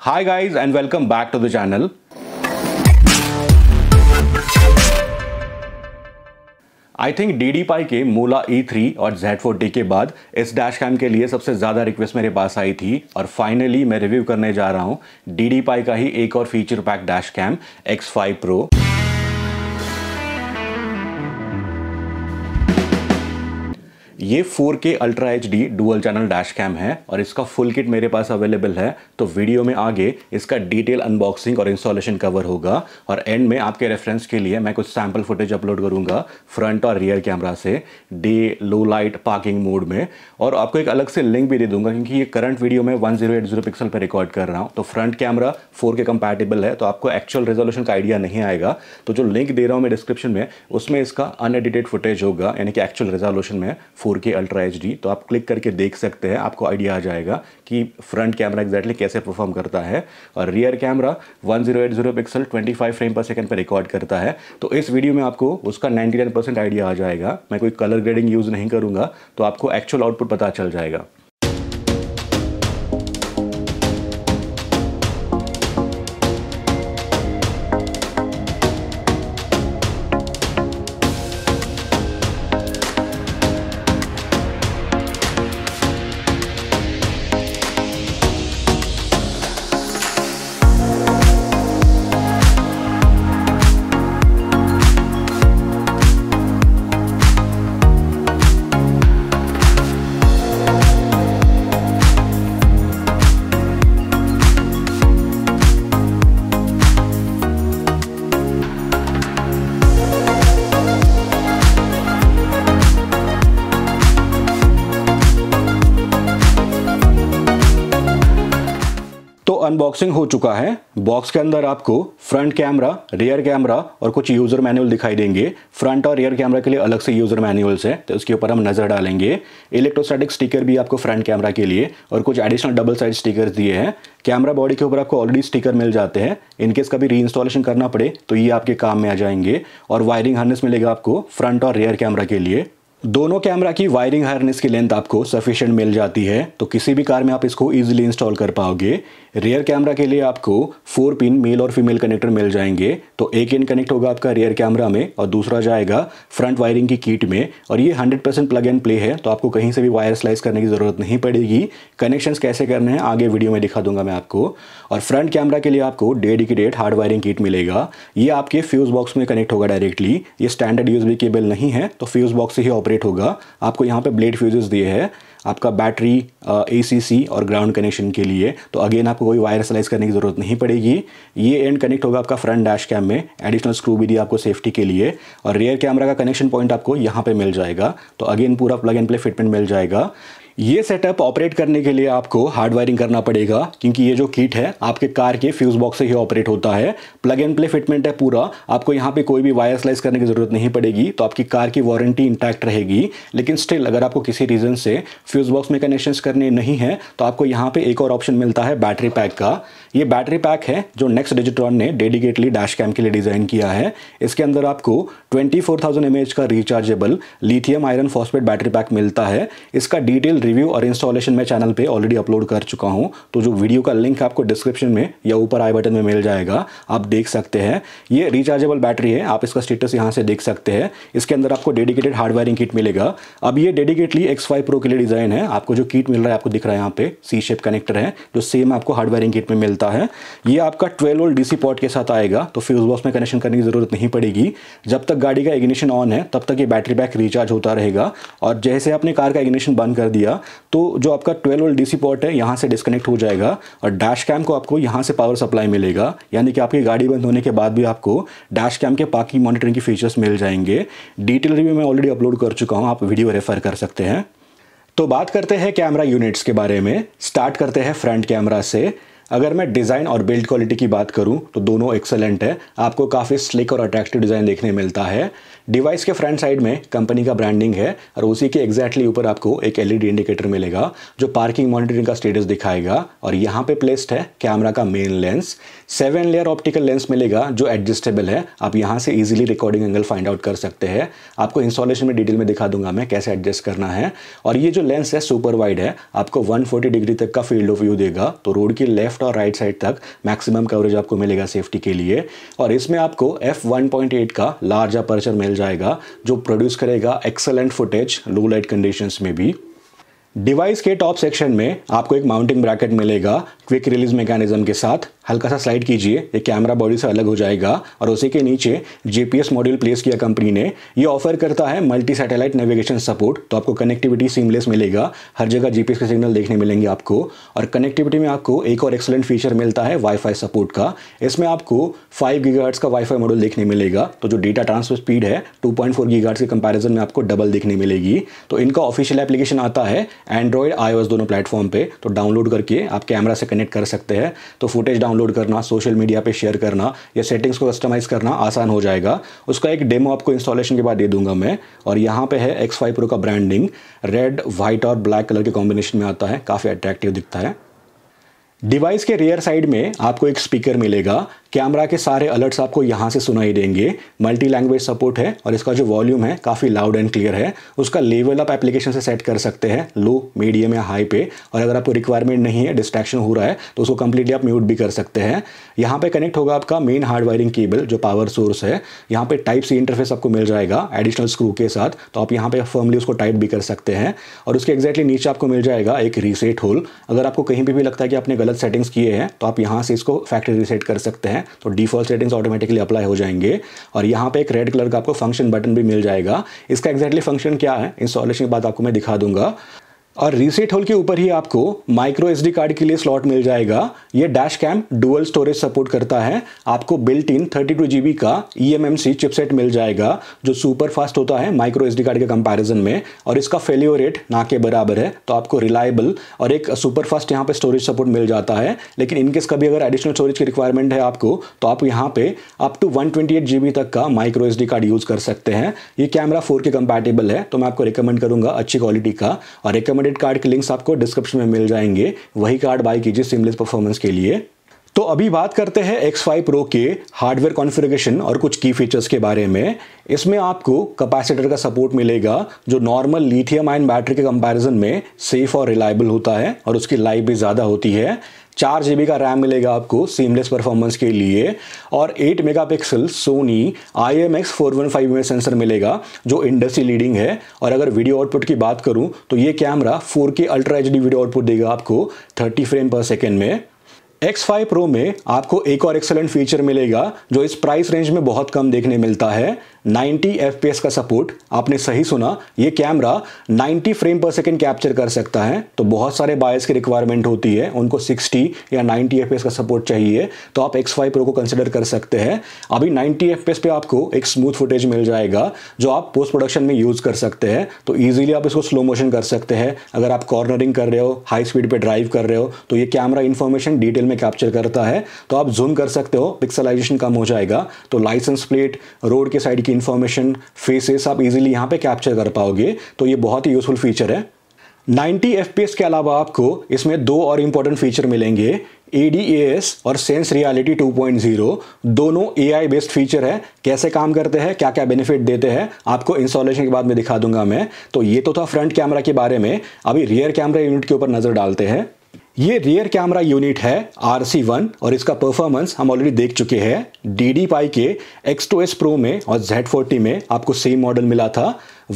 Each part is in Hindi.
Hi guys and welcome back to the channel. I think DDPi के Moola E3 और Z40 के बाद इस डैश कैम के लिए सबसे ज़्यादा रिक्वेस्ट मेरे पास आई थी और फाइनली मैं रिव्यू करने जा रहा हूँ DDPi का ही एक और feature pack dash cam X5 Pro। ये 4K ultra HD dual channel dash cam है और इसका फुल किट मेरे पास अवेलेबल है, तो वीडियो में आगे इसका डिटेल अनबॉक्सिंग और इंस्टॉलेशन कवर होगा और एंड में आपके रेफरेंस के लिए मैं कुछ सैम्पल फुटेज अपलोड करूंगा फ्रंट और रियर कैमरा से day low light parking mode में, और आपको एक अलग से लिंक भी दे दूंगा क्योंकि ये करंट वीडियो में 1080 पिक्सल पर रिकॉर्ड कर रहा हूँ, तो फ्रंट कैमरा 4K कंपैटिबल है, तो आपको एक्चुअल रेजोल्यूशन का आइडिया नहीं आएगा। तो जो लिंक दे रहा हूँ मैं डिस्क्रिप्शन में उसमें इसका अनएडिटेड फुटेज होगा, यानी कि एक्चुअल रेजोल्यूशन में 4K अल्ट्रा HD, तो आप क्लिक करके देख सकते हैं, आपको आइडिया आ जाएगा कि फ्रंट कैमरा एग्जैक्टली कैसे परफॉर्म करता है। और rear camera 1080 pixel 25 frame per second पर रिकॉर्ड करता है, तो इस वीडियो में आपको उसका 99% आइडिया आ जाएगा। मैं कोई कलर ग्रेडिंग यूज़ नहीं करूंगा, तो आपको एक्चुअल आउटपुट पता चल जाएगा। तो अनबॉक्सिंग हो चुका है। बॉक्स के अंदर आपको फ्रंट कैमरा, रियर कैमरा और कुछ यूजर मैनुअल दिखाई देंगे। फ्रंट और रियर कैमरा के लिए अलग से यूजर मैनुअल्स है, तो इसके ऊपर हम नजर डालेंगे। इलेक्ट्रोस्टैटिक स्टिकर भी आपको फ्रंट कैमरा के लिए और कुछ एडिशनल डबल साइड स्टिकर्स दिए हैं। कैमरा बॉडी के ऊपर आपको ऑलरेडी स्टिकर मिल जाते हैं, इनकेस कभी री इंस्टॉलेशन करना पड़े तो ये आपके काम में आ जाएंगे। और वायरिंग हार्नेस मिलेगा आपको फ्रंट और रियर कैमरा के लिए। दोनों कैमरा की वायरिंग हार्नेस की लेंथ आपको सफिशिएंट मिल जाती है, तो किसी भी कार में आप इसको इजीली इंस्टॉल कर पाओगे। रियर कैमरा के लिए आपको 4 पिन मेल और फीमेल कनेक्टर मिल जाएंगे, तो एक इन कनेक्ट होगा आपका रियर कैमरा में और दूसरा जाएगा फ्रंट वायरिंग की किट में। और ये 100% प्लग एंड प्ले है, तो आपको कहीं से भी वायर स्लाइस करने की ज़रूरत नहीं पड़ेगी। कनेक्शंस कैसे करने हैं आगे वीडियो में दिखा दूंगा मैं आपको। और फ्रंट कैमरा के लिए आपको डेडिकेटेड हार्ड वायरिंग किट मिलेगा, ये आपके फ्यूज़ बॉक्स में कनेक्ट होगा डायरेक्टली। ये स्टैंडर्ड USB केबल नहीं है, तो फ्यूज़ बॉक्स से ही ऑपरेट होगा। आपको यहाँ पे ब्लेड फ्यूजेस दिए हैं आपका बैटरी, ACC और ग्राउंड कनेक्शन के लिए, तो अगेन आपको कोई वायर स्लाइस करने की ज़रूरत नहीं पड़ेगी। ये एंड कनेक्ट होगा आपका फ्रंट डैश कैम में, एडिशनल स्क्रू भी दिया आपको सेफ्टी के लिए। और रियर कैमरा का कनेक्शन पॉइंट आपको यहाँ पे मिल जाएगा, तो अगेन पूरा प्लग एंड प्ले फिटमेंट मिल जाएगा। ये सेटअप ऑपरेट करने के लिए आपको हार्ड वायरिंग करना पड़ेगा, क्योंकि ये जो किट है आपके कार के फ्यूज बॉक्स से ही ऑपरेट होता है। प्लग एंड प्ले फिटमेंट है पूरा, आपको यहाँ पे कोई भी वायर स्लाइस करने की जरूरत नहीं पड़ेगी, तो आपकी कार की वारंटी इंटैक्ट रहेगी। लेकिन स्टिल अगर आपको किसी रीजन से फ्यूज बॉक्स में कनेक्शंस करने नहीं है, तो आपको यहाँ पे एक और ऑप्शन मिलता है बैटरी पैक का। ये बैटरी पैक है जो नेक्स्ट डिजिट्रॉन ने डेडिकेटली डैश कैम के लिए डिजाइन किया है। इसके अंदर आपको 24,000 mAh का rechargeable lithium iron phosphate battery pack मिलता है। इसका डिटेल रिव्यू और इंस्टॉलेशन मैं चैनल पे ऑलरेडी अपलोड कर चुका हूं, तो जो वीडियो का लिंक आपको डिस्क्रिप्शन में या ऊपर आई बटन में मिल जाएगा, आप देख सकते हैं। ये रिचार्जेबल बैटरी है, आप इसका स्टेटस यहां से देख सकते हैं। इसके अंदर आपको डेडिकेटेड हार्ड वायरिंग किट मिलेगा। अब ये डेडिकेटली X5 Pro के लिए डिजाइन है। आपको जो किट मिल रहा है आपको दिख रहा है यहाँ पे C शेप कनेक्टर है, जो सेम आपको हार्ड वायरिंग किट में मिलता है। ये आपका 12 वोल्ट DC पोर्ट के साथ आएगा, तो फ्यूज बॉक्स में कनेक्शन करने की जरूरत नहीं पड़ेगी। जब तक गाड़ी का इग्निशन ऑन है तब तक ये बैटरी पैक रिचार्ज होता रहेगा, और जैसे आपने कार का इग्निशन बंद कर दिया तो जो आपका 12 वोल्ट DC पोर्ट है यहाँ से डिस्कनेक्ट हो जाएगा और डैश कैम को आपको यहाँ से पावर सप्लाई मिलेगा, यानी कि आपकी गाड़ी बंद होने के बाद भी आपको डैश कैम के पार्किंग मॉनिटरिंग की फीचर्स मिल जाएंगे। डिटेल रिव्यू मैं ऑलरेडी अपलोड कर चुका हूँ, आप वीडियो रेफर कर सकते हैं। तो बात करते हैं कैमरा यूनिट्स के बारे में। स्टार्ट करते हैं फ्रंट कैमरा से। अगर मैं डिज़ाइन और बिल्ड क्वालिटी की बात करूं तो दोनों एक्सेलेंट है, आपको काफ़ी स्लिक और अट्रैक्टिव डिज़ाइन देखने मिलता है। डिवाइस के फ्रंट साइड में कंपनी का ब्रांडिंग है और उसी के एग्जैक्टली ऊपर आपको एक LED इंडिकेटर मिलेगा जो पार्किंग मॉनिटरिंग का स्टेटस दिखाएगा। और यहाँ पे प्लेस्ड है कैमरा का main lens. 7 layer optical lens मिलेगा जो एडजस्टेबल है, आप यहाँ से easily recording angle find out कर सकते हैं। आपको इंस्टॉलेशन में डिटेल में दिखा दूंगा मैं कैसे एडजस्ट करना है। और ये जो लेंस है सुपर वाइड है, आपको 140 डिग्री तक का फील्ड ऑफ व्यू देगा, तो रोड की लेफ्ट लेफ्ट और राइट साइड तक मैक्सिमम कवरेज आपको मिलेगा सेफ्टी के लिए। और इसमें आपको f1.8 का लार्ज अपर्चर मिल जाएगा जो प्रोड्यूस करेगा excellent footage low light conditions में भी। डिवाइस के टॉप सेक्शन में आपको एक माउंटिंग ब्रैकेट मिलेगा क्विक रिलीज मैकेनिज्म के साथ। हल्का सा स्लाइड कीजिए, ये कैमरा बॉडी से अलग हो जाएगा और उसी के नीचे जीपीएस मॉड्यूल प्लेस किया कंपनी ने। ये ऑफर करता है मल्टी सैटेलाइट नेविगेशन सपोर्ट, तो आपको कनेक्टिविटी सीमलेस मिलेगा, हर जगह जीपीएस के सिग्नल देखने मिलेंगे आपको। और कनेक्टिविटी में आपको एक और एक्सेलेंट फीचर मिलता है वाईफाई सपोर्ट का। इसमें आपको 5 गीगाहर्ट्ज का वाईफाई मॉड्यूल देखने मिलेगा, तो जो डेटा ट्रांसफर स्पीड है 2.4 गीगाहर्ट्ज के कंपैरिजन में आपको डबल देखने मिलेगी। तो इनका ऑफिशियल एप्लीकेशन आता है एंड्रॉयड iOS दोनों प्लेटफॉर्म पे, तो डाउनलोड करके आप कैमरा से कनेक्ट कर सकते हैं। तो फुटेज डाउनलोड करना, सोशल मीडिया पे शेयर करना या सेटिंग्स को कस्टमाइज करना आसान हो जाएगा। उसका एक डेमो आपको इंस्टॉलेशन के बाद दे दूंगा मैं। और यहाँ पे है X5 Pro का ब्रांडिंग, रेड, व्हाइट और ब्लैक कलर के कॉम्बिनेशन में आता है, काफ़ी अट्रैक्टिव दिखता है। डिवाइस के रियर साइड में आपको एक स्पीकर मिलेगा, कैमरा के सारे अलर्ट्स आपको यहाँ से सुनाई देंगे। मल्टी लैंग्वेज सपोर्ट है और इसका जो वॉल्यूम है काफ़ी लाउड एंड क्लियर है। उसका लेवल आप एप्लीकेशन से सेट कर सकते हैं, लो, मीडियम या हाई पे। और अगर आपको रिक्वायरमेंट नहीं है, डिस्ट्रैक्शन हो रहा है, तो उसको कंप्लीटली आप म्यूट भी कर सकते हैं। यहाँ पे कनेक्ट होगा आपका मेन हार्ड वायरिंग केबल जो पावर सोर्स है। यहाँ पे टाइप सी इंटरफेस आपको मिल जाएगा एडिशनल स्क्रू के साथ, तो आप यहाँ पे फर्मली उसको टाइट भी कर सकते हैं। और उसके एक्जैक्टली नीचे आपको मिल जाएगा एक रीसेट होल। अगर आपको कहीं पे भी लगता है कि आपने गलत सेटिंग्स किए हैं, तो आप यहाँ से इसको फैक्ट्री रीसेट कर सकते हैं, तो डिफॉल्ट सेटिंग्स ऑटोमेटिकली अप्लाई हो जाएंगे। और यहाँ पे एक रेड कलर का आपको फंक्शन बटन भी मिल जाएगा। इसका एक्जैक्टली फंक्शन क्या है इंस्टॉलेशन के बाद आपको मैं दिखा दूंगा। और रीसेट होल के ऊपर ही आपको माइक्रो एसडी कार्ड के लिए स्लॉट मिल जाएगा। ये dash cam dual storage support करता है। आपको बिल्ट इन 32 GB का eMMC चिपसेट मिल जाएगा जो सुपर फास्ट होता है माइक्रो एसडी कार्ड के कंपैरिजन में, और इसका फेलियर रेट ना के बराबर है। तो आपको रिलायबल और एक सुपर फास्ट यहाँ पे स्टोरेज सपोर्ट मिल जाता है। लेकिन इनकेस कभी अगर एडिशनल स्टोरेज की रिक्वायरमेंट है आपको, तो आप यहाँ पे अप टू 128 GB तक का माइक्रो एसडी कार्ड यूज कर सकते हैं। ये कैमरा 4K कंपैटिबल है, तो मैं आपको रिकमेंड करूंगा अच्छी क्वालिटी का। और रिकमेंडेड कार्ड के लिंक्स आपको डिस्क्रिप्शन में मिल जाएंगे, वही कार्ड बाय कीजिए सीमलेस परफॉर्मेंस के लिए। तो अभी बात करते हैं X5 Pro के हार्डवेयर कॉन्फ़िगरेशन और कुछ की फीचर्स के बारे में। इसमें आपको कैपेसिटर का सपोर्ट मिलेगा जो नॉर्मल लिथियम आयन बैटरी के कंपैरिजन में सेफ और रिलायबल होता है और उसकी लाइफ भी ज़्यादा होती है। 4 GB का रैम मिलेगा आपको सीमलेस परफॉर्मेंस के लिए। और 8 मेगापिक्सल सोनी IMX415 में सेंसर मिलेगा जो इंडस्ट्री लीडिंग है। और अगर वीडियो आउटपुट की बात करूं तो ये camera 4K ultra HD video output देगा आपको 30 फ्रेम पर सेकेंड में। X5 Pro में आपको एक और एक्सेलेंट फीचर मिलेगा जो इस प्राइस रेंज में बहुत कम देखने मिलता है, 90 FPS का सपोर्ट। आपने सही सुना, ये camera 90 frame per second capture कर सकता है। तो बहुत सारे बायर्स की रिक्वायरमेंट होती है, उनको 60 या 90 FPS का सपोर्ट चाहिए, तो आप X5 Pro को कंसिडर कर सकते हैं। अभी 90 FPS पे आपको एक स्मूथ फुटेज मिल जाएगा जो आप पोस्ट प्रोडक्शन में यूज कर सकते हैं। तो ईजिली आप इसको स्लो मोशन कर सकते हैं। अगर आप कॉर्नरिंग कर रहे हो, हाई स्पीड पे ड्राइव कर रहे हो, तो ये कैमरा इंफॉर्मेशन डिटेल में कैप्चर करता है। तो आप जूम कर सकते हो, पिक्सलाइजेशन कम हो जाएगा। तो लाइसेंस प्लेट, रोड के साइड की इंफॉर्मेशन, फेसेस आप इजीली यहां पे कैप्चर कर पाओगे। तो ये बहुत ही यूजफुल फीचर है। 90 FPS के अलावा आपको इसमें 2 और इंपॉर्टेंट फीचर मिलेंगे, ADAS और सेंस रियलिटी 2.0। दोनों AI बेस्ड फीचर है। कैसे काम करते हैं, क्या क्या बेनिफिट देते हैं, आपको इंस्टॉलेशन के बाद में दिखा दूंगा मैं। तो ये तो था फ्रंट कैमरा के बारे में। अभी रियर कैमरा यूनिट के ऊपर नजर डालते हैं। ये रियर कैमरा यूनिट है RC1 और इसका परफॉर्मेंस हम ऑलरेडी देख चुके हैं। DDPI के X2S Pro में और Z40 में आपको सेम मॉडल मिला था।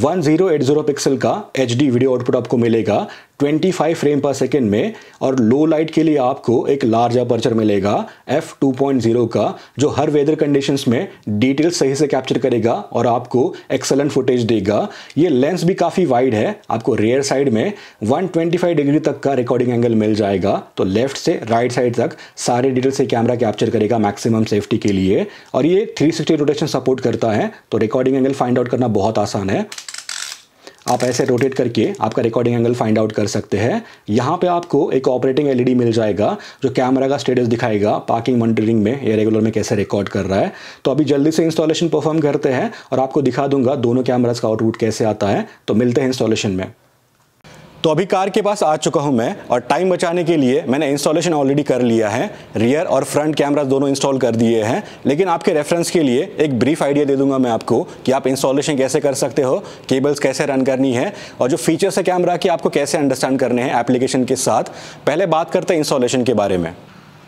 1080 पिक्सल का HD वीडियो आउटपुट आपको मिलेगा 25 फ्रेम पर सेकेंड में। और लो लाइट के लिए आपको एक लार्ज अपर्चर मिलेगा f2.0 का जो हर वेदर कंडीशंस में डिटेल सही से कैप्चर करेगा और आपको एक्सेलेंट फुटेज देगा। ये लेंस भी काफ़ी वाइड है, आपको रियर साइड में 125 डिग्री तक का रिकॉर्डिंग एंगल मिल जाएगा। तो लेफ्ट से राइट साइड तक सारे डिटेल से कैमरा कैप्चर करेगा मैक्सिमम सेफ्टी के लिए। और ये 360 रोटेशन सपोर्ट करता है, तो रिकॉर्डिंग एंगल फाइंड आउट करना बहुत आसान है। आप ऐसे रोटेट करके आपका रिकॉर्डिंग एंगल फाइंड आउट कर सकते हैं। यहाँ पे आपको एक ऑपरेटिंग LED मिल जाएगा जो कैमरा का स्टेटस दिखाएगा, पार्किंग मॉनिटरिंग में या रेगुलर में कैसे रिकॉर्ड कर रहा है। तो अभी जल्दी से इंस्टॉलेशन परफॉर्म करते हैं और आपको दिखा दूंगा दोनों कैमरास का आउटपुट कैसे आता है। तो मिलते हैं इंस्टॉलेशन में। तो अभी कार के पास आ चुका हूं मैं और टाइम बचाने के लिए मैंने इंस्टॉलेशन ऑलरेडी कर लिया है। रियर और फ्रंट कैमरास दोनों इंस्टॉल कर दिए हैं, लेकिन आपके रेफरेंस के लिए एक ब्रीफ आइडिया दे दूंगा मैं आपको कि आप इंस्टॉलेशन कैसे कर सकते हो, केबल्स कैसे रन करनी है और जो फीचर्स है कैमरा के आपको कैसे अंडरस्टैंड करने हैं एप्लीकेशन के साथ। पहले बात करते हैं इंस्टॉलेशन के बारे में।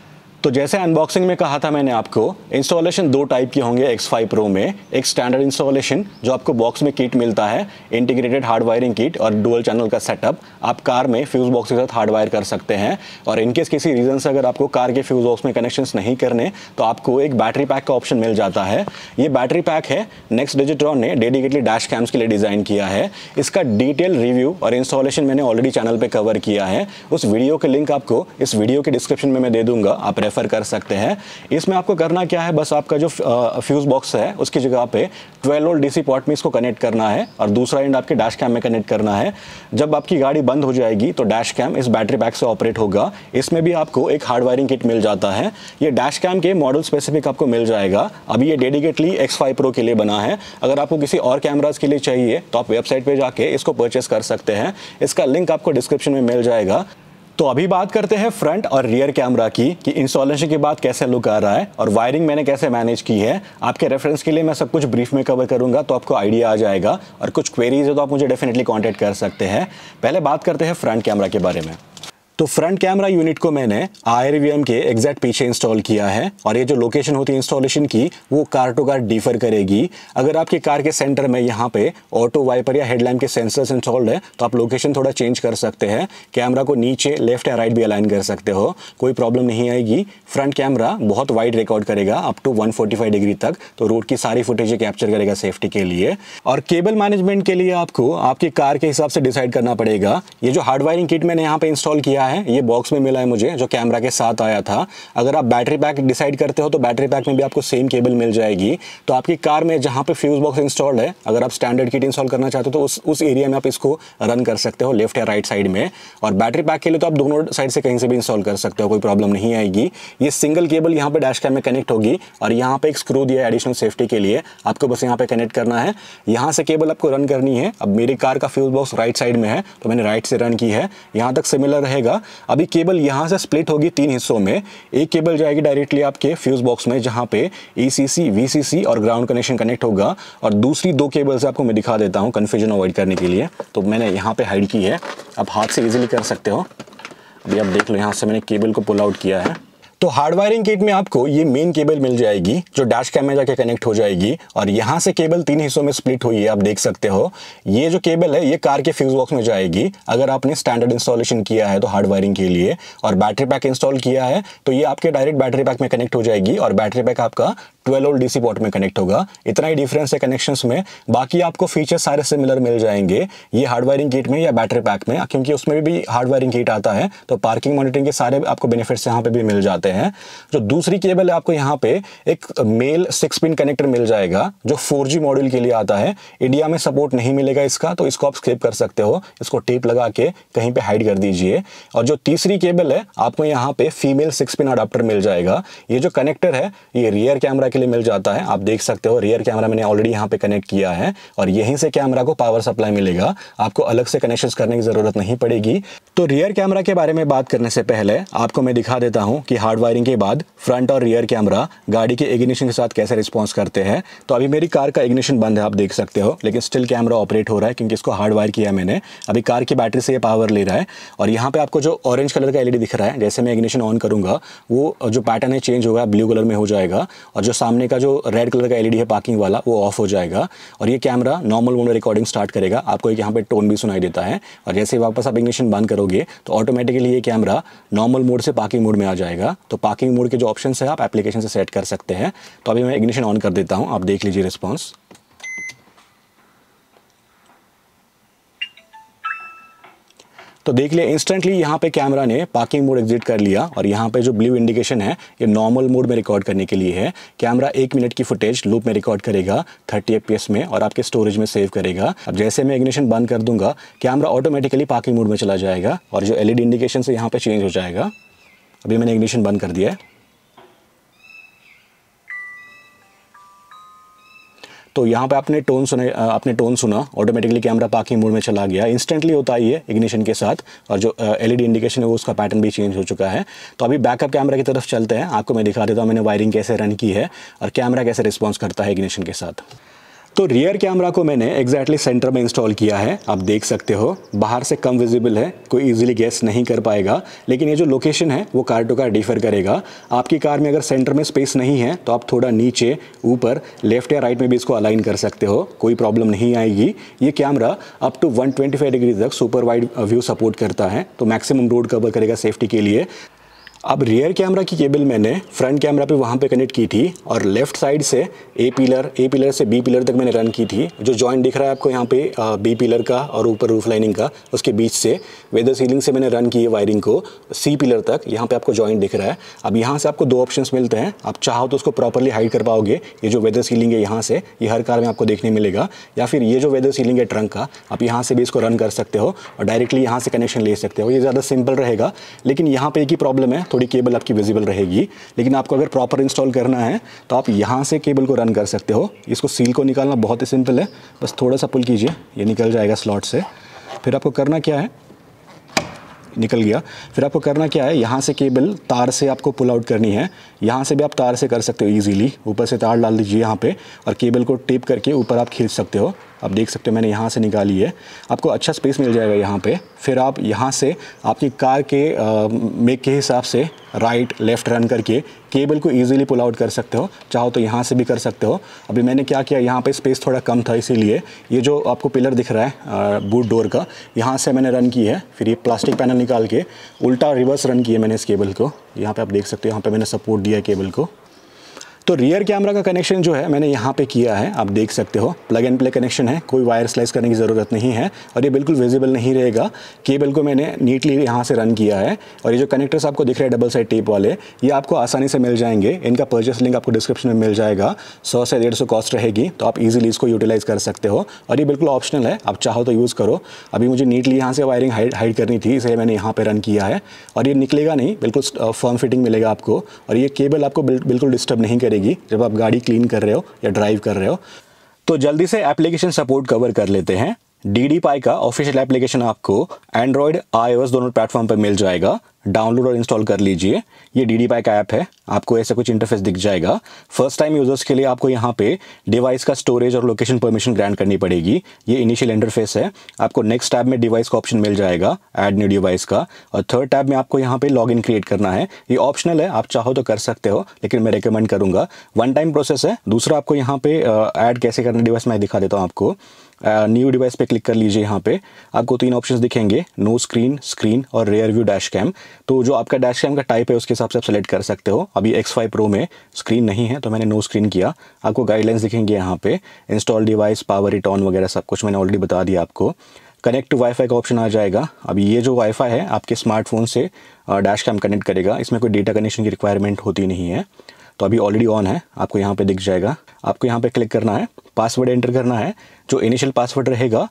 तो जैसे अनबॉक्सिंग में कहा था मैंने आपको, इंस्टॉलेशन दो टाइप के होंगे X5 Pro में। एक स्टैंडर्ड इंस्टॉलेशन जो आपको बॉक्स में किट मिलता है, इंटीग्रेटेड हार्ड वायरिंग किट और डुअल चैनल का सेटअप, आप कार में फ्यूज बॉक्स के साथ हार्ड वायर कर सकते हैं। और इनकेस किसी रीज़न से अगर आपको कार के फ्यूज बॉक्स में कनेक्शंस नहीं करने तो आपको एक बैटरी पैक का ऑप्शन मिल जाता है। ये बैटरी पैक है नेक्स्ट डिजिट्रॉन ने डेडिकेटली डैश कैम्स के लिए डिज़ाइन किया है। इसका डिटेल रिव्यू और इंस्टॉलेशन मैंने ऑलरेडी चैनल पर कवर किया है, उस वीडियो के लिंक आपको इस वीडियो के डिस्क्रिप्शन में मैं दे दूंगा, आप रेफर कर सकते हैं। इसमें आपको करना क्या है, बस आपका जो फ्यूज बॉक्स है उसकी जगह पे 12 वोल्ट डीसी पोर्ट में इसको कनेक्ट करना है और दूसरा एंड आपके डैश कैम में कनेक्ट करना है। जब आपकी गाड़ी बंद हो जाएगी तो डैश कैम इस बैटरी पैक से ऑपरेट होगा। इसमें भी आपको एक हार्ड वायरिंग किट मिल जाता है। ये डैश कैम के मॉडल स्पेसिफिक आपको मिल जाएगा। अभी ये डेडिकेटली X5 Pro के लिए बना है। अगर आपको किसी और कैमराज के लिए चाहिए तो आप वेबसाइट पे जाके इसको परचेस कर सकते हैं। इसका लिंक आपको डिस्क्रिप्शन में मिल जाएगा। तो अभी बात करते हैं फ्रंट और रियर कैमरा की कि इंस्टॉलेशन के बाद कैसे लुक आ रहा है और वायरिंग मैंने कैसे मैनेज की है। आपके रेफरेंस के लिए मैं सब कुछ ब्रीफ में कवर करूंगा तो आपको आइडिया आ जाएगा। और कुछ क्वेरीज है तो आप मुझे डेफिनेटली कांटेक्ट कर सकते हैं। पहले बात करते हैं फ्रंट कैमरा के बारे में। तो फ्रंट कैमरा यूनिट को मैंने IRVM के एग्जैक्ट पीछे इंस्टॉल किया है और ये जो लोकेशन होती है इंस्टॉलेशन की वो कार टू कार डिफर करेगी। अगर आपकी कार के सेंटर में यहाँ पे ऑटो वाइपर या हेडलैम्प के सेंसर्स इंस्टॉल्ड है तो आप लोकेशन थोड़ा चेंज कर सकते हैं। कैमरा को नीचे लेफ्ट या राइट भी अलाइन कर सकते हो, कोई प्रॉब्लम नहीं आएगी। फ्रंट कैमरा बहुत वाइड रिकॉर्ड करेगा अप टू 145 डिग्री तक, तो रोड की सारी फुटेज कैप्चर करेगा सेफ्टी के लिए। और केबल मैनेजमेंट के लिए आपको आपकी कार के हिसाब से डिसाइड करना पड़ेगा। ये जो हार्ड वायरिंग किट मैंने यहाँ पे इंस्टॉल किया है ये बॉक्स में मिला है मुझे, जो कैमरा के साथ आया था। अगर आप बैटरी पैक डिसाइड करते हो तो बैटरी पैक में भी आपको सेम केबल मिल जाएगी। तो आपकी कार में जहां पे फ्यूज बॉक्स इंस्टॉल्ड है, अगर आप स्टैंडर्ड किट इंस्टॉल करना चाहते हो तो उस एरिया में आप इसको रन कर सकते हो, लेफ्ट या राइट साइड में। और बैटरी पैक के लिए तो आप दोनों साइड से कहीं से भी इंस्टॉल कर सकते हो, कोई प्रॉब्लम नहीं आएगी। ये सिंगल केबल यहाँ पे डैश कैम में कनेक्ट होगी और यहाँ पे एक स्क्रू दिया है एडिशनल सेफ्टी के लिए, आपको बस यहाँ पे कनेक्ट करना है। यहाँ से केबल आपको रन करनी है। अब मेरी कार का फ्यूज बॉक्स राइट साइड में है तो मैंने राइट से रन की है, यहाँ तक सिमिलर रहेगा। अभी केबल यहाँ से स्प्लिट होगी 3 हिस्सों में। एक केबल जाएगी डायरेक्टली आपके फ्यूज बॉक्स में जहां पे ECC, VCC और ग्राउंड कनेक्शन कनेक्ट होगा। और दूसरी 2 केबल्स आपको मैं दिखा देता हूं कंफ्यूजन अवॉइड करने के लिए। तो मैंने यहाँ पे हाइड की है, आप हाथ से इजीली कर सकते हो। अभी आप देख लो, यहाँ से मैंने केबल को पुल आउट किया है। तो हार्ड वायरिंग किट में आपको ये मेन केबल मिल जाएगी जो डैश कैम में जाके कनेक्ट हो जाएगी। और यहाँ से केबल 3 हिस्सों में स्प्लिट हुई है, आप देख सकते हो। ये जो केबल है ये कार के फ्यूज बॉक्स में जाएगी अगर आपने स्टैंडर्ड इंस्टॉलेशन किया है तो हार्ड वायरिंग के लिए। और बैटरी पैक इंस्टॉल किया है तो ये आपके डायरेक्ट बैटरी पैक में कनेक्ट हो जाएगी और बैटरी पैक आपका 12 वोल्ट डीसी पोर्ट में कनेक्ट होगा। इतना ही डिफरेंस है कनेक्शंस में, बाकी आपको फीचर्स सारे सिमिलर मिल जाएंगे ये हार्ड वायरिंग किट में या बैटरी पैक में, क्योंकि उसमें भी हार्ड वायरिंग किट आता है। तो पार्किंग मॉनिटरिंग के सारे आपको बेनिफिट्स यहाँ पे भी मिल जाते हैं। जो दूसरी केबल है आपको यहाँ पे एक मेल 6 पिन कनेक्टर मिल जाएगा जो 4G मॉड्यूल के लिए आता है। इंडिया में सपोर्ट नहीं मिलेगा इसका, तो इसको आप स्किप कर सकते हो। इसको टेप लगा के कहीं पे हाइड कर दीजिए। और जो तीसरी केबल है आपको यहाँ पे फीमेल 6 पिन अडाप्टर मिल जाएगा। ये जो कनेक्टर है ये रियर कैमरा के लिए मिल जाता है, आप देख सकते हो। रियर कैमरा मैंने ऑलरेडी यहाँ पे कनेक्ट किया है और यहीं से कैमरा को पावर सप्लाई मिलेगा, आपको अलग से कनेक्शन करने की जरूरत नहीं पड़ेगी। तो रियर कैमरा के बारे में बात करने से पहले आपको मैं दिखा देता हूं कि हार्ड वायरिंग के बाद फ्रंट और रियर कैमरा गाड़ी के इग्निशन के साथ कैसे रिस्पॉन्स करते हैं। तो अभी मेरी कार का इग्निशन बंद है, आप देख सकते हो, लेकिन स्टिल कैमरा ऑपरेट हो रहा है क्योंकि इसको हार्ड वायर किया है मैंने। अभी कार की बैटरी से ये पावर ले रहा है और यहाँ पे आपको जो ऑरेंज कलर का LED दिख रहा है, जैसे मैं इग्निशन ऑन करूंगा वो जो पैटर्न है चेंज होगा, ब्लू कलर में हो जाएगा। और जो सामने का जो रेड कलर का LED है पार्किंग वाला वो ऑफ हो जाएगा और ये कैमरा नॉर्मल मोड में रिकॉर्डिंग स्टार्ट करेगा। आपको एक यहाँ पे टोन भी सुनाई देता है और जैसे वापस आप इग्निशन बंद करोगे तो ऑटोमेटिकली ये कैमरा नॉर्मल मोड से पार्किंग मोड में आ जाएगा। तो पार्किंग मोड के जो ऑप्शन है आप एप्लीकेशन से सेट कर सकते हैं। तो अभी मैं इग्निशन ऑन कर देता हूं, आप देख लीजिए रिस्पॉन्स। तो देख लिया इंस्टेंटली यहाँ पे कैमरा ने पार्किंग मोड एग्जिट कर लिया और यहाँ पे जो ब्लू इंडिकेशन है ये नॉर्मल मोड में रिकॉर्ड करने के लिए है। कैमरा 1 मिनट की फुटेज लूप में रिकॉर्ड करेगा 30 fps में और आपके स्टोरेज में सेव करेगा। अब जैसे मैं इग्निशन बंद कर दूंगा कैमरा ऑटोमेटिकली पार्किंग मोड में चला जाएगा और जो LED इंडिकेशन से यहाँ पे चेंज हो जाएगा। अभी मैंने इग्निशन बंद कर दिया है। तो यहाँ पे आपने टोन सुना, ऑटोमेटिकली कैमरा पार्किंग मोड में चला गया। इंस्टेंटली होता है ये इग्निशन के साथ और जो LED इंडिकेशन है वो उसका पैटर्न भी चेंज हो चुका है। तो अभी बैकअप कैमरा की तरफ चलते हैं, आपको मैं दिखा देता हूँ मैंने वायरिंग कैसे रन की है और कैमरा कैसे रिस्पॉन्स करता है इग्निशन के साथ। तो रियर कैमरा को मैंने एग्जैक्टली सेंटर में इंस्टॉल किया है। आप देख सकते हो बाहर से कम विजिबल है, कोई इजीली गेस नहीं कर पाएगा, लेकिन ये जो लोकेशन है वो कार टू कार डिफर करेगा। आपकी कार में अगर सेंटर में स्पेस नहीं है तो आप थोड़ा नीचे, ऊपर, लेफ्ट या राइट में भी इसको अलाइन कर सकते हो, कोई प्रॉब्लम नहीं आएगी। ये कैमरा अप टू 125 डिग्री तक सुपर वाइड व्यू सपोर्ट करता है, तो मैक्सिमम रोड कवर करेगा सेफ्टी के लिए। अब रियर कैमरा की केबल मैंने फ्रंट कैमरा पे वहाँ पे कनेक्ट की थी और लेफ्ट साइड से ए पिलर से बी पिलर तक मैंने रन की थी। जो जॉइंट दिख रहा है आपको यहाँ पे बी पिलर का और ऊपर रूफ लाइनिंग का, उसके बीच से वेदर सीलिंग से मैंने रन की है वायरिंग को सी पिलर तक। यहाँ पे आपको जॉइंट दिख रहा है। अब यहाँ से आपको दो ऑप्शंस मिलते हैं, आप चाहो तो उसको प्रॉपरली हाइड कर पाओगे। ये जो वेदर सीलिंग है यहाँ से, ये हर कार में आपको देखने मिलेगा, या फिर ये जो वेदर सीलिंग है ट्रंक का, आप यहाँ से भी इसको रन कर सकते हो और डायरेक्टली यहाँ से कनेक्शन ले सकते हो। ये ज़्यादा सिंपल रहेगा, लेकिन यहाँ पे एक ही प्रॉब्लम है, थोड़ी केबल आपकी विजिबल रहेगी। लेकिन आपको अगर प्रॉपर इंस्टॉल करना है तो आप यहाँ से केबल को रन कर सकते हो। इसको सील को निकालना बहुत ही सिंपल है, बस थोड़ा सा पुल कीजिए, ये निकल जाएगा स्लॉट से। फिर आपको करना क्या है, निकल गया। फिर आपको करना क्या है, यहाँ से केबल तार से आपको पुल आउट करनी है। यहाँ से भी आप तार से कर सकते हो इजीली, ऊपर से तार डाल दीजिए यहाँ पे और केबल को टेप करके ऊपर आप खींच सकते हो। आप देख सकते हो मैंने यहाँ से निकाली है, आपको अच्छा स्पेस मिल जाएगा यहाँ पे। फिर आप यहाँ से आपकी कार के मेक के हिसाब से राइट लेफ़्ट रन करके केबल को इजीली पुल आउट कर सकते हो। चाहो तो यहाँ से भी कर सकते हो। अभी मैंने क्या किया, यहाँ पे स्पेस थोड़ा कम था, इसीलिए ये जो आपको पिलर दिख रहा है बूट डोर का, यहाँ से मैंने रन की है। फिर ये प्लास्टिक पैनल निकाल के उल्टा रिवर्स रन किया मैंने इस केबल को। यहाँ पे आप देख सकते हो, यहाँ पे मैंने सपोर्ट दिया है केबल को। तो रियर कैमरा का कनेक्शन जो है मैंने यहाँ पे किया है, आप देख सकते हो प्लग एंड प्ले कनेक्शन है, कोई वायर स्लाइस करने की ज़रूरत नहीं है और ये बिल्कुल विजिबल नहीं रहेगा। केबल को मैंने नीटली यहाँ से रन किया है और ये जो कनेक्टर्स आपको दिख रहे हैं डबल साइड टेप वाले, ये आपको आसानी से मिल जाएंगे। इनका परचेस लिंक आपको डिस्क्रिप्शन में मिल जाएगा। 100 से 150 कॉस्ट रहेगी, तो आप ईजिली इसको यूटिलाइज़ कर सकते हो और ये बिल्कुल ऑप्शनल है, आप चाहो तो यूज़ करो। अभी मुझे नीटली यहाँ से वायरिंग हाइड करनी थी, इसलिए मैंने यहाँ पर रन किया है और ये निकलेगा नहीं, बिल्कुल फर्म फिटिंग मिलेगा आपको और ये केबल आपको बिल्कुल डिस्टर्ब नहीं करेगी जब आप क्लीन कर रहे हो या ड्राइव कर रहे हो। तो जल्दी से एप्लीकेशन सपोर्ट कवर कर लेते हैं। DDPie का ऑफिशियल एप्लीकेशन आपको एंड्रॉयड iOS दोनों प्लेटफॉर्म पर मिल जाएगा। डाउनलोड और इंस्टॉल कर लीजिए। ये DDPie का ऐप है, आपको ऐसा कुछ इंटरफेस दिख जाएगा। फर्स्ट टाइम यूजर्स के लिए आपको यहाँ पे डिवाइस का स्टोरेज और लोकेशन परमिशन ग्रांट करनी पड़ेगी। ये इनिशियल इंटरफेस है। आपको नेक्स्ट टैब में डिवाइस का ऑप्शन मिल जाएगा, ऐड न्यू डिवाइस का, और थर्ड टैब में आपको यहाँ पे लॉगिन क्रिएट करना है। ये ऑप्शनल है, आप चाहो तो कर सकते हो, लेकिन मैं रिकमेंड करूँगा। वन टाइम प्रोसेस है। दूसरा आपको यहाँ पे ऐड कैसे करना डिवाइस मैं दिखा देता हूँ आपको। न्यू डिवाइस पे क्लिक कर लीजिए। यहाँ पे आपको 3 ऑप्शंस दिखेंगे, नो स्क्रीन, स्क्रीन और रियर व्यू डैश कैम। तो जो आपका डैश कैम का टाइप है उसके हिसाब से आप सेलेक्ट कर सकते हो। अभी X5 Pro में स्क्रीन नहीं है तो मैंने नो स्क्रीन किया। आपको गाइडलाइंस दिखेंगे यहाँ पे, install device, power it on वगैरह सब कुछ मैंने ऑलरेडी बता दिया आपको। कनेक्ट टू वाईफाई का ऑप्शन आ जाएगा। अभी ये जो वाईफाई है आपके स्मार्टफोन से डैश कैम कनेक्ट करेगा, इसमें कोई डेटा कनेक्शन की रिक्वायरमेंट होती नहीं है। तो अभी ऑलरेडी ऑन है, आपको यहाँ पे दिख जाएगा। आपको यहाँ पे क्लिक करना है, पासवर्ड एंटर करना है। जो इनिशियल पासवर्ड रहेगा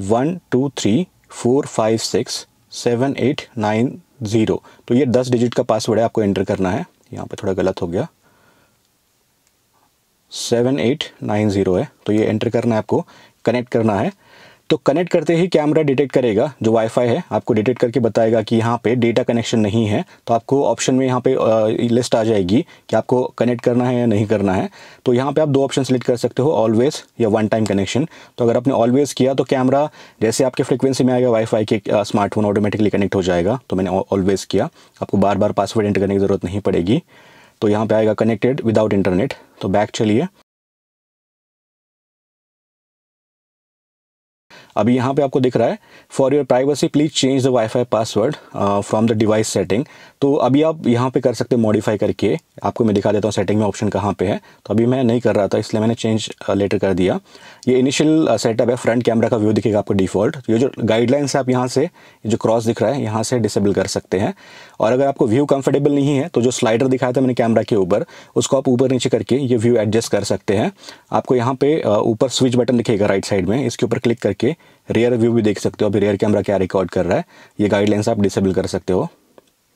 1234567890। तो ये 10 डिजिट का पासवर्ड है, आपको एंटर करना है। यहाँ पे थोड़ा गलत हो गया, 7890 है, तो ये एंटर करना है आपको। कनेक्ट करना है, तो कनेक्ट करते ही कैमरा डिटेक्ट करेगा, जो वाईफाई है आपको डिटेक्ट करके बताएगा कि यहाँ पे डेटा कनेक्शन नहीं है। तो आपको ऑप्शन में यहाँ पे लिस्ट आ जाएगी कि आपको कनेक्ट करना है या नहीं करना है। तो यहाँ पे आप 2 ऑप्शन सेलेक्ट कर सकते हो, ऑलवेज या वन टाइम कनेक्शन। तो अगर आपने ऑलवेज किया तो कैमरा जैसे आपके फ्रिक्वेंसी में आएगा वाईफाई के स्मार्टफोन ऑटोमेटिकली कनेक्ट हो जाएगा। तो मैंने ऑलवेज किया, आपको बार बार पासवर्ड एंटर करने की ज़रूरत नहीं पड़ेगी। तो यहाँ पर आएगा कनेक्टेड विदाउट इंटरनेट। तो बैक चलिए। अभी यहाँ पे आपको दिख रहा है for your privacy please change the wifi password from the device setting. तो अभी आप यहाँ पे कर सकते हो मॉडिफाई करके। आपको मैं दिखा देता हूँ सेटिंग में ऑप्शन कहाँ पे है। तो अभी मैं नहीं कर रहा था इसलिए मैंने चेंज लेटर कर दिया। ये इनिशियल सेटअप है, फ्रंट कैमरा का व्यू दिखेगा आपको डिफ़ॉल्ट। ये जो गाइडलाइंस है आप यहाँ से जो क्रॉस दिख रहा है यहाँ से डिसेबल कर सकते हैं। और अगर आपको व्यू कंफर्टेबल नहीं है तो जो स्लाइडर दिखाया था मैंने कैमरा के ऊपर, उसको आप ऊपर नीचे करके ये व्यू एडजस्ट कर सकते हैं। आपको यहाँ पे ऊपर स्विच बटन दिखेगा राइट साइड में, इसके ऊपर क्लिक करके रियर व्यू भी देख सकते हो। अभी रियर कैमरा क्या रिकॉर्ड कर रहा है, ये गाइडलाइंस आप डिसेबल कर सकते हो।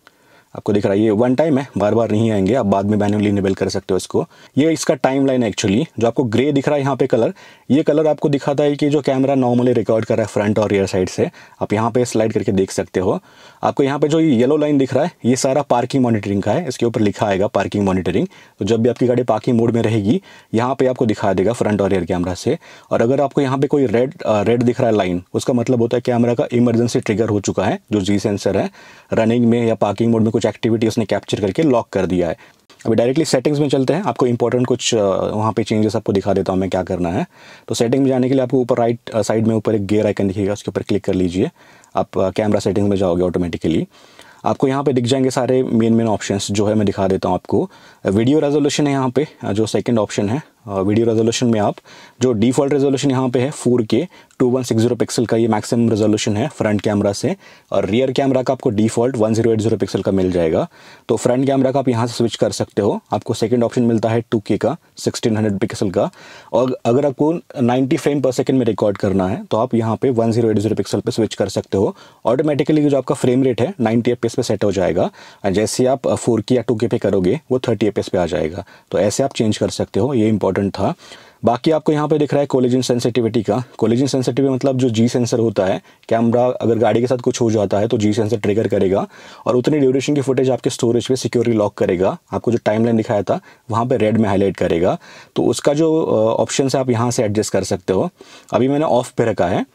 आपको दिख रहा है ये वन टाइम है, बार बार नहीं आएंगे, आप बाद में मैन्युअली इनेबल कर सकते हो इसको। ये इसका टाइम लाइन है एक्चुअली, जो आपको ग्रे दिख रहा है यहाँ पे कलर, ये कलर आपको दिखाता है कि जो कैमरा नॉर्मली रिकॉर्ड कर रहा है फ्रंट और रियर साइड से। आप यहाँ पे स्लाइड करके देख सकते हो। आपको यहाँ पे जो येलो लाइन दिख रहा है ये सारा पार्किंग मॉनिटरिंग का है, इसके ऊपर लिखा आएगा पार्किंग मॉनिटरिंग। तो जब भी आपकी गाड़ी पार्किंग मोड में रहेगी यहाँ पे आपको दिखा देगा फ्रंट और रियर कैमरा से। और अगर आपको यहाँ पे कोई रेड दिख रहा है लाइन, उसका मतलब होता है कैमरा का इमरजेंसी ट्रिगर हो चुका है। जो जी सेंसर है रनिंग में या पार्किंग मोड में कुछ एक्टिविटी उसने कैप्चर करके लॉक कर दिया है। अभी डायरेक्टली सेटिंग्स में चलते हैं, आपको इंपॉर्टेंट कुछ वहाँ पे चेंजेस आपको दिखा देता हूँ मैं क्या करना है। तो सेटिंग में जाने के लिए आपको ऊपर राइट साइड में ऊपर एक गियर आइकन दिखेगा, उसके ऊपर क्लिक कर लीजिए। आप कैमरा सेटिंग्स में जाओगे ऑटोमेटिकली। आपको यहाँ पे दिख जाएंगे सारे मेन ऑप्शंस जो है, मैं दिखा देता हूँ आपको। वीडियो रेजोल्यूशन है यहाँ पे, जो सेकंड ऑप्शन है। वीडियो रेजोल्यूशन में आप जो डिफ़ॉल्ट रेजोल्यूशन यहाँ पे है 4K 2160 पिक्सल का, ये मैक्सिमम रेजोल्यूशन है फ्रंट कैमरा से। और रियर कैमरा का आपको डिफ़ॉल्ट 1080 पिक्सल का मिल जाएगा। तो फ्रंट कैमरा का आप यहाँ से स्विच कर सकते हो। आपको सेकंड ऑप्शन मिलता है 2K का 1600 पिक्सल का। और अगर आपको 90 फ्रेम पर सेकंड में रिकॉर्ड करना है तो आप यहाँ पे 1080 पिक्सल पे स्विच कर सकते हो। ऑटोमेटिकली जो आपका फ्रेम रेट है 90 FPS पे सेट हो जाएगा। और जैसे आप 4K या 2K पे करोगे वो 30 FPS पे आ जाएगा। तो ऐसे आप चेंज कर सकते हो, ये इंपॉर्टेंट था। बाकी आपको यहाँ पे दिख रहा है कोलिजन सेंसिटिविटी का। कोलिजन सेंसिटिविटी मतलब जो जी सेंसर होता है, कैमरा अगर गाड़ी के साथ कुछ हो जाता है तो जी सेंसर ट्रिगर करेगा और उतनी ड्यूरेशन की फुटेज आपके स्टोरेज पे सिक्योरली लॉक करेगा। आपको जो टाइमलाइन दिखाया था वहाँ पे रेड में हाईलाइट करेगा। तो उसका जो ऑप्शन है आप यहाँ से एडजस्ट कर सकते हो। अभी मैंने ऑफ पे रखा है।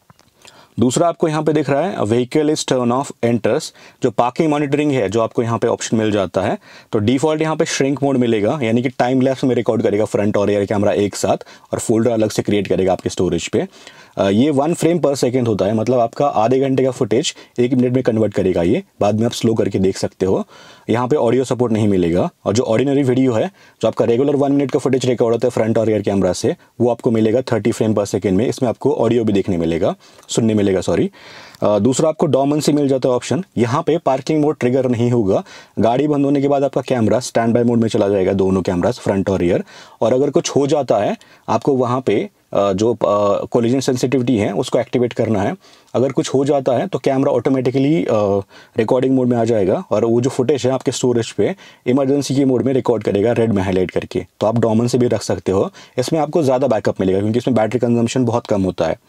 दूसरा आपको यहाँ पे दिख रहा है vehicle is turn off enters, जो पार्किंग मॉनिटरिंग है, जो आपको यहाँ पे ऑप्शन मिल जाता है। तो डिफॉल्ट यहाँ पे श्रिंक मोड मिलेगा, यानी कि टाइम लैप्स में रिकॉर्ड करेगा फ्रंट और रियर कैमरा एक साथ और फोल्डर अलग से क्रिएट करेगा आपके स्टोरेज पे। ये 1 फ्रेम पर सेकेंड होता है, मतलब आपका आधे घंटे का फुटेज 1 मिनट में कन्वर्ट करेगा ये। बाद में आप स्लो करके देख सकते हो। यहाँ पे ऑडियो सपोर्ट नहीं मिलेगा। और जो ऑर्डिनरी वीडियो है, जो आपका रेगुलर 1 मिनट का फुटेज रिकॉर्ड होता है फ्रंट और रियर कैमरा से, वो आपको मिलेगा 30 फ्रेम पर सेकेंड में। इसमें आपको ऑडियो भी देखने मिलेगा, सुनने मिलेगा, सॉरी। दूसरा आपको डोर्मेंसी मिल जाता है ऑप्शन। यहाँ पे पार्किंग मोड ट्रिगर नहीं होगा। गाड़ी बंद होने के बाद आपका कैमरा स्टैंड बाय मोड में चला जाएगा, दोनों कैमरास फ्रंट और रियर। और अगर कुछ हो जाता है आपको वहाँ पे जो कोलिजन सेंसिटिविटी है उसको एक्टिवेट करना है। अगर कुछ हो जाता है तो कैमरा ऑटोमेटिकली रिकॉर्डिंग मोड में आ जाएगा और वो जो फुटेज है आपके स्टोरेज पे इमरजेंसी की मोड में रिकॉर्ड करेगा, रेड में हाईलाइट करके। तो आप डोर्मेंसी भी रख सकते हो। इसमें आपको ज़्यादा बैकअप मिलेगा क्योंकि इसमें बैटरी कंजम्पशन बहुत कम होता है।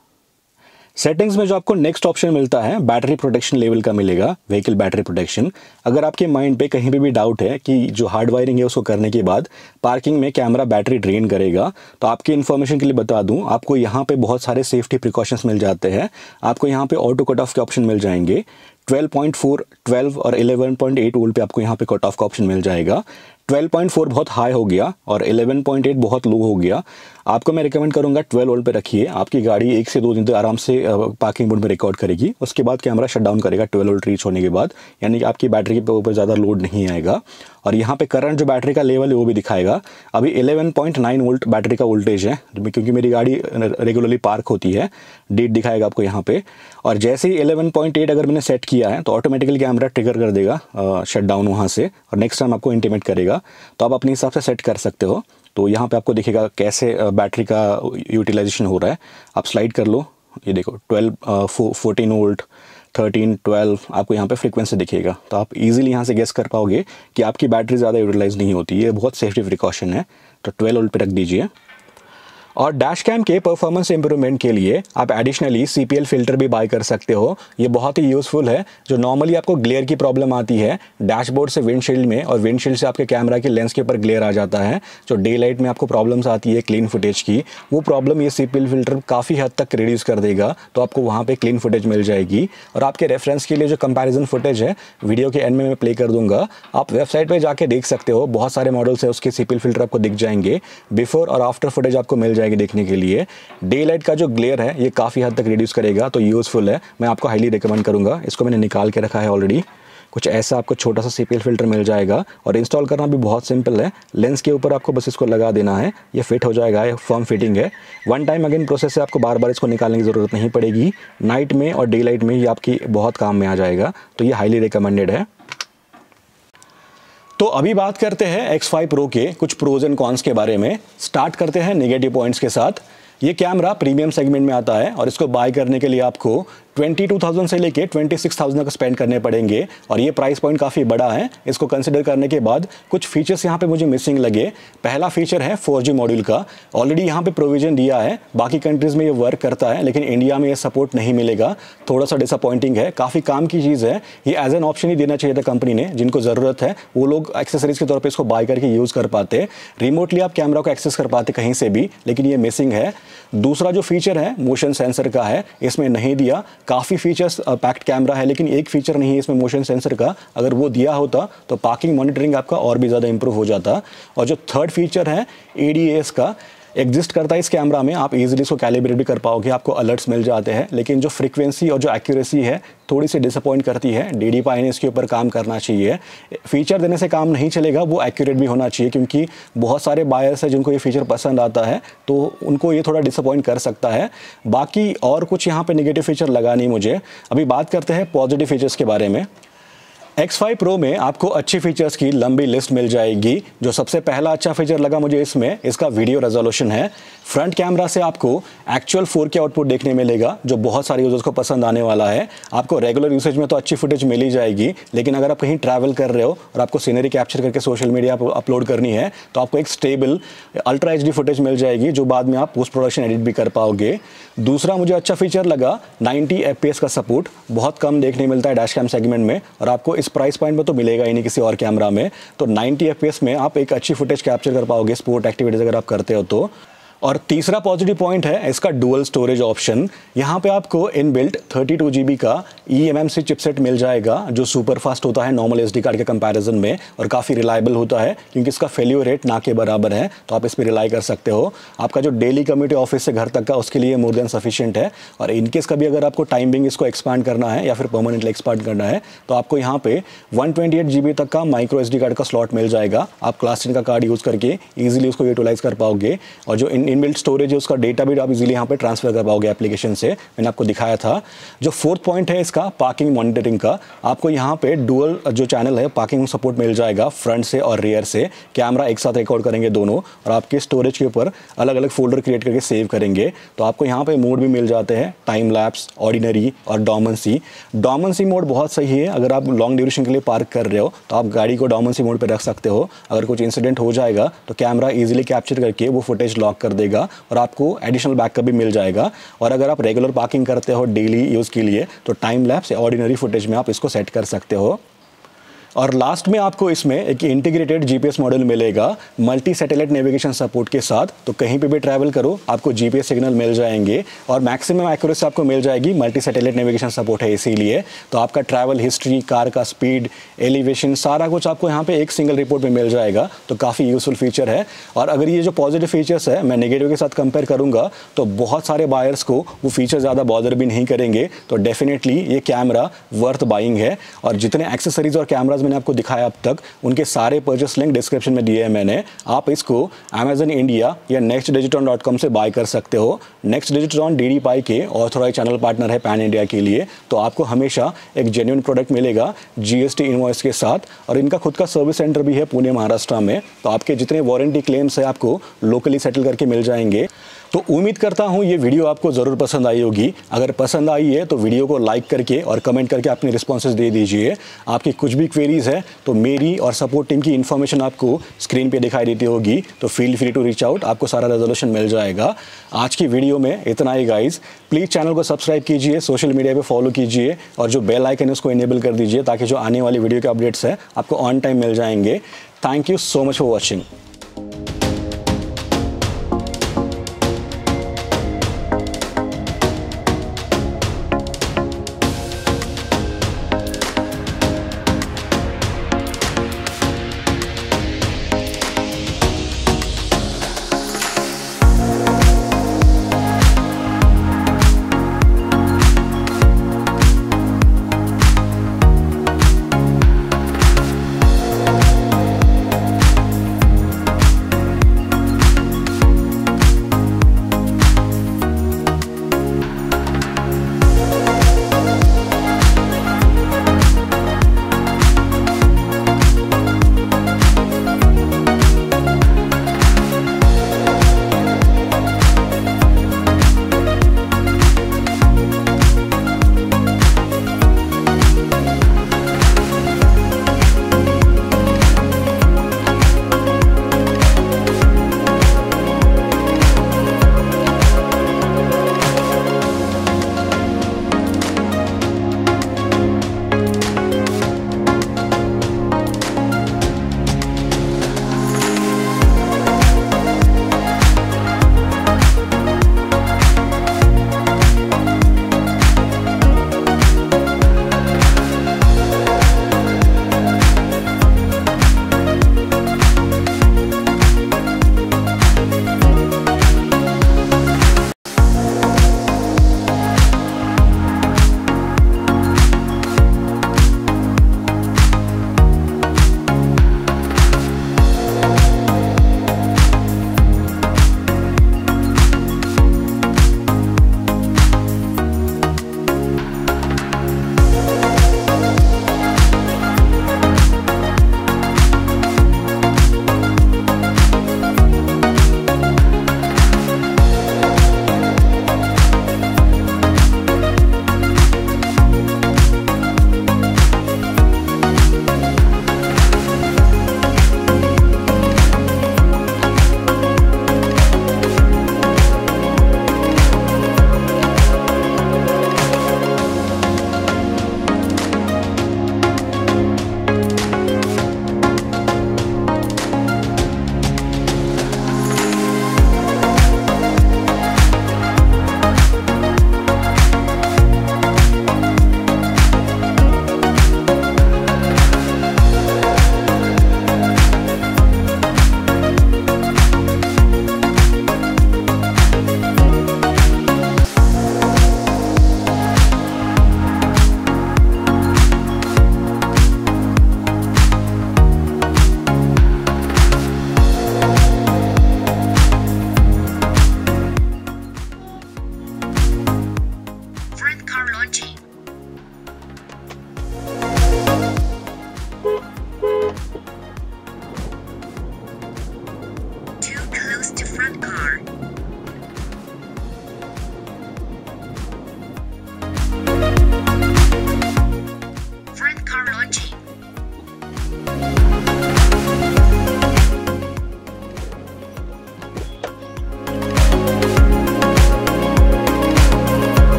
सेटिंग्स में जो आपको नेक्स्ट ऑप्शन मिलता है बैटरी प्रोटेक्शन लेवल का मिलेगा, व्हीकल बैटरी प्रोटेक्शन। अगर आपके माइंड पे कहीं पे भी डाउट है कि जो हार्ड वायरिंग है उसको करने के बाद पार्किंग में कैमरा बैटरी ड्रेन करेगा, तो आपकी इन्फॉर्मेशन के लिए बता दूं, आपको यहाँ पे बहुत सारे सेफ्टी प्रिकॉशंस मिल जाते हैं। आपको यहाँ पे ऑटो कट ऑफ के ऑप्शन मिल जाएंगे। 12.4, 12 और 11.8 वोल्ट पे आपको यहाँ पे कट ऑफ का ऑप्शन मिल जाएगा। 12.4 बहुत हाई हो गया और 11.8 बहुत लो हो गया। आपको मैं रिकमेंड करूंगा 12 वोल्ट पे रखिए। आपकी गाड़ी 1 से 2 दिन तक आराम से पार्किंग मोड में रिकॉर्ड करेगी। उसके बाद कैमरा शट डाउन करेगा 12 वोल्ट रीच होने के बाद, यानी कि आपकी बैटरी के ऊपर ज़्यादा लोड नहीं आएगा। और यहाँ पे करंट जो बैटरी का लेवल है वो भी दिखाएगा। अभी 11.9 वोल्ट बैटरी का वोल्टेज है, क्योंकि मेरी गाड़ी रेगुलरली पार्क होती है। डेट दिखाएगा आपको यहाँ पे। और जैसे ही 11.8 अगर मैंने सेट किया है तो ऑटोमेटिकली कैमरा ट्रिगर कर देगा शट डाउन वहाँ से, और नेक्स्ट टाइम आपको इंटीमेट करेगा। तो आप अपने हिसाब से सेट कर सकते हो। तो यहाँ पे आपको दिखेगा कैसे बैटरी का यूटिलाइजेशन हो रहा है। आप स्लाइड कर लो, ये देखो 14 वोल्ट, 13, 12 आपको यहाँ पे फ्रीक्वेंसी दिखेगा। तो आप इजीली यहाँ से गेस कर पाओगे कि आपकी बैटरी ज़्यादा यूटिलाइज नहीं होती। ये बहुत सेफ्टी प्रिकॉशन है। तो 12 वोल्ट पे रख दीजिए। और डैश कैम के परफॉर्मेंस इंप्रूवमेंट के लिए आप एडिशनली CPL फिल्टर भी बाय कर सकते हो। ये बहुत ही यूज़फुल है। जो नॉर्मली आपको ग्लेयर की प्रॉब्लम आती है डैशबोर्ड से विंडशील्ड में, और विंडशील्ड से आपके कैमरा के लेंस के ऊपर ग्लेयर आ जाता है, जो डे लाइट में आपको प्रॉब्लम्स आती है क्लीन फुटेज की, वो प्रॉब्लम ये CPL फिल्टर काफ़ी हद तक रिड्यूस कर देगा। तो आपको वहाँ पर क्लीन फुटेज मिल जाएगी। और आपके रेफरेंस के लिए जो कंपेरिजन फुटेज है वीडियो के एंड में मैं प्ले कर दूंगा, आप वेबसाइट पर जाके देख सकते हो। बहुत सारे मॉडल्स है, उसके CPL फिल्टर आपको दिख जाएंगे। बिफोर और आफ्टर फुटेज आपको मिल जाएगी देखने के लिए। डे लाइट का जो ग्लेयर है ये काफ़ी हद तक रिड्यूस करेगा। तो यूज़फुल है, मैं आपको हाईली रिकमेंड करूंगा। इसको मैंने निकाल के रखा है ऑलरेडी। कुछ ऐसा आपको छोटा सा CPL फिल्टर मिल जाएगा और इंस्टॉल करना भी बहुत सिंपल है। लेंस के ऊपर आपको बस इसको लगा देना है, ये फिट हो जाएगा। ये फर्म फिटिंग है। वन टाइम अगेन प्रोसेस से आपको बार बार इसको निकालने की ज़रूरत नहीं पड़ेगी। नाइट में और डे लाइट में ये आपकी बहुत काम में आ जाएगा। तो ये हाईली रिकमेंडेड है। तो अभी बात करते हैं X5 Pro के कुछ प्रोज एंड कॉन्स के बारे में। स्टार्ट करते हैं नेगेटिव पॉइंट्स के साथ। ये कैमरा प्रीमियम सेगमेंट में आता है और इसको बाय करने के लिए आपको 22,000 से लेके 26,000 तक स्पेंड करने पड़ेंगे और ये प्राइस पॉइंट काफ़ी बड़ा है। इसको कंसिडर करने के बाद कुछ फीचर्स यहाँ पे मुझे मिसिंग लगे। पहला फीचर है 4G मॉड्यूल का। ऑलरेडी यहाँ पे प्रोविजन दिया है, बाकी कंट्रीज में ये वर्क करता है, लेकिन इंडिया में ये सपोर्ट नहीं मिलेगा। थोड़ा सा डिसअपॉइंटिंग है, काफ़ी काम की चीज़ है। ये एज एन ऑप्शन ही देना चाहिए था कंपनी ने। जिनको ज़रूरत है वो लोग एक्सेसरीज के तौर पर इसको बाय करके यूज़ कर पाते, रिमोटली आप कैमरा को एक्सेस कर पाते कहीं से भी, लेकिन ये मिसिंग है। दूसरा जो फीचर है मोशन सेंसर का है, इसमें नहीं दिया। काफ़ी फीचर्स पैक्ड कैमरा है, लेकिन एक फीचर नहीं है इसमें मोशन सेंसर का। अगर वो दिया होता तो पार्किंग मॉनिटरिंग आपका और भी ज़्यादा इंप्रूव हो जाता। और जो थर्ड फीचर है ADAS का, एग्जिस्ट करता है इस कैमरा में। आप इजीली इसको कैलिब्रेट भी कर पाओगे, आपको अलर्ट्स मिल जाते हैं, लेकिन जो फ्रीक्वेंसी और जो एक्यूरेसी है थोड़ी सी डिसअपॉइंट करती है। DDPI ने इसके ऊपर काम करना चाहिए। फीचर देने से काम नहीं चलेगा, वो एक्यूरेट भी होना चाहिए, क्योंकि बहुत सारे बायर्स हैं जिनको ये फीचर पसंद आता है, तो उनको ये थोड़ा डिसअपॉइंट कर सकता है। बाकी और कुछ यहाँ पे नेगेटिव फीचर लगा नहीं मुझे। अभी बात करते हैं पॉजिटिव फीचर्स के बारे में। X5 Pro में आपको अच्छी फीचर्स की लंबी लिस्ट मिल जाएगी। जो सबसे पहला अच्छा फीचर लगा मुझे इसमें, इसका वीडियो रेजोल्यूशन है। फ्रंट कैमरा से आपको एक्चुअल 4K आउटपुट देखने मिलेगा, जो बहुत सारे यूजर्स को पसंद आने वाला है। आपको रेगुलर यूसेज में तो अच्छी फुटेज मिल ही जाएगी, लेकिन अगर आप कहीं ट्रैवल कर रहे हो और आपको सीनरी कैप्चर करके सोशल मीडिया पर अपलोड करनी है, तो आपको एक स्टेबल अल्ट्रा HD फुटेज मिल जाएगी, जो बाद में आप पोस्ट प्रोडक्शन एडिट भी कर पाओगे। दूसरा मुझे अच्छा फीचर लगा 90 FPS का सपोर्ट। बहुत कम देखने मिलता है डैश कैम सेगमेंट में, और आपको इस प्राइस पॉइंट में तो मिलेगा ही नहीं किसी और कैमरा में। तो 90 FPS में आप एक अच्छी फुटेज कैप्चर कर पाओगे स्पोर्ट एक्टिविटीज अगर आप करते हो तो। और तीसरा पॉजिटिव पॉइंट है इसका डुअल स्टोरेज ऑप्शन। यहाँ पे आपको इनबिल्ट 32 GB का eMMC चिपसेट मिल जाएगा, जो सुपर फास्ट होता है नॉर्मल SD कार्ड के कंपैरिजन में, और काफ़ी रिलायबल होता है क्योंकि इसका फेल्यूर रेट ना के बराबर है। तो आप इस पर रिलाई कर सकते हो। आपका जो डेली कम्यूट ऑफिस से घर तक का, उसके लिए मोर देन सफिशिएंट है। और इनकेस कभी अगर आपको टाइमिंग इसको एक्सपांड करना है या फिर परमानेंटली एक्सपांड करना है, तो आपको यहाँ पे 128 GB तक का माइक्रो SD कार्ड का स्लॉट मिल जाएगा। आप क्लास 10 का कार्ड यूज़ करके ईजिली उसको यूटिलाइज कर पाओगे। और जो इनबिल्ट स्टोरेज है उसका डेटा भी आप इजीली यहाँ पे ट्रांसफर कर पाओगे एप्लीकेशन से, मैंने आपको दिखाया था। जो फोर्थ पॉइंट है इसका पार्किंग मॉनिटरिंग का, आपको यहाँ पे डुअल जो चैनल है पार्किंग सपोर्ट मिल जाएगा, फ्रंट से और रियर से। कैमरा एक साथ रिकॉर्ड करेंगे दोनों, और आपके स्टोरेज के ऊपर अलग अलग फोल्डर क्रिएट करके सेव करेंगे। तो आपको यहाँ पे मोड भी मिल जाते हैं, टाइम लैप्स, ऑर्डिनरी और डॉर्मेंसी। डॉर्मेंसी मोड बहुत सही है, अगर आप लॉन्ग ड्यूरेशन के लिए पार्क कर रहे हो तो आप गाड़ी को डॉर्मेंसी मोड पर रख सकते हो। अगर कुछ इंसिडेंट हो जाएगा तो कैमरा ईजिली कैप्चर करके वो फुटेज लॉक कर देगा, और आपको एडिशनल बैकअप भी मिल जाएगा। और अगर आप रेगुलर पार्किंग करते हो डेली यूज़ के लिए, तो टाइम लैप्स या ऑर्डिनरी फुटेज में आप इसको सेट कर सकते हो। और लास्ट में आपको इसमें एक इंटीग्रेटेड GPS मॉड्यूल मिलेगा मल्टी सैटेलाइट नेविगेशन सपोर्ट के साथ। तो कहीं पे भी ट्रैवल करो आपको GPS सिग्नल मिल जाएंगे, और मैक्सिमम एक्यूरेसी आपको मिल जाएगी। मल्टी सैटेलाइट नेविगेशन सपोर्ट है इसीलिए। तो आपका ट्रैवल हिस्ट्री, कार का स्पीड, एलिवेशन, सारा कुछ आपको यहाँ पे एक सिंगल रिपोर्ट में मिल जाएगा। तो काफ़ी यूजफुल फीचर है। और अगर ये जो पॉजिटिव फीचर्स है मैं नेगेटिव के साथ कंपेयर करूँगा, तो बहुत सारे बायर्स को वो फीचर ज़्यादा बॉदर भी नहीं करेंगे। तो डेफिनेटली ये कैमरा वर्थ बाइंग है। और जितने एक्सेसरीज और कैमराज मैंने आपको दिखाया अब तक, उनके सारे परचेस लिंक डिस्क्रिप्शन में दिए हैं मैंने। आप इसको Amazon इंडिया या nextdigitron.com से बाय कर सकते हो। नेक्स्ट डिजिट्रॉन DDPI के ऑथोराइज चैनल पार्टनर है पैन इंडिया के लिए। तो आपको हमेशा एक जेन्युइन प्रोडक्ट मिलेगा GST इनवॉइस के साथ। और इनका खुद का सर्विस सेंटर भी है पुणे महाराष्ट्र में। तो आपके जितने वारंटी क्लेम्स है आपको लोकली सेटल करके मिल जाएंगे। तो उम्मीद करता हूँ ये वीडियो आपको ज़रूर पसंद आई होगी। अगर पसंद आई है तो वीडियो को लाइक करके और कमेंट करके अपने रिस्पॉन्सेज दे दीजिए। आपकी कुछ भी क्वेरीज है तो मेरी और सपोर्ट टीम की इन्फॉर्मेशन आपको स्क्रीन पे दिखाई देती होगी, तो feel free to reach out, आपको सारा रेजोल्यूशन मिल जाएगा। आज की वीडियो में इतना ही गाइज। प्लीज़ चैनल को सब्सक्राइब कीजिए, सोशल मीडिया पर फॉलो कीजिए, और जो बेल आइकन है उसको इनेबल कर दीजिए, ताकि जो आने वाली वीडियो के अपडेट्स है आपको ऑन टाइम मिल जाएंगे। Thank you so much for watching.